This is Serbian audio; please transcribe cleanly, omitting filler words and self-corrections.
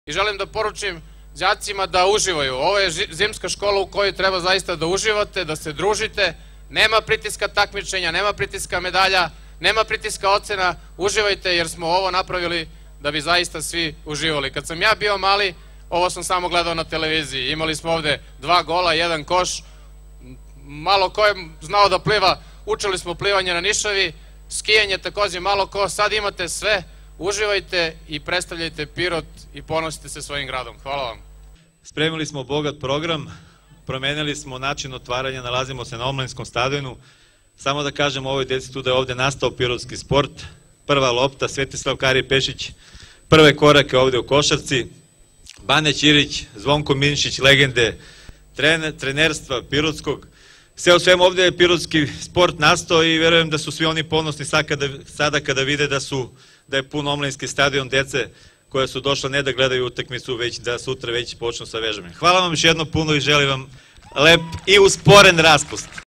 I želim da poručim đacima da uživaju. Ovo je zimska škola u kojoj treba zaista da uživate, da se družite. Nema pritiska takmičenja, nema pritiska medalja, nema pritiska ocena. Uživajte jer smo ovo napravili da bi zaista svi uživali. Kad sam ja bio mali, ovo sam samo gledao na televiziji. Imali smo ovde 2 gola, 1 koš. Malo ko je znao da pliva, učili smo plivanje na Nišavi, skijanje takođe malo ko. Sad imate sve. Uživajte i predstavljajte Pirot i ponosite se svojim gradom. Hvala vam. Spremili smo bogat program, promenili smo način otvaranja, nalazimo se na omladinskom stadionu. Samo da kažem ovoj deci tu da je ovde nastao pirotski sport. Prva lopta, Svetislav Kari Pešić, prve korake ovde u košarci, Bane Ćirić, Zvonko Minšić, legende trenerstva pirotskog. Sve u svemu ovde je pirotski sport nastao i verujem da su svi oni ponosni sada kada vide da je pun omladinski stadion dece koja su došla ne da gledaju utakmicu, već da sutra već počnu sa vežbanjem. Hvala vam još jedno puno i želim vam lep i usporen raspust.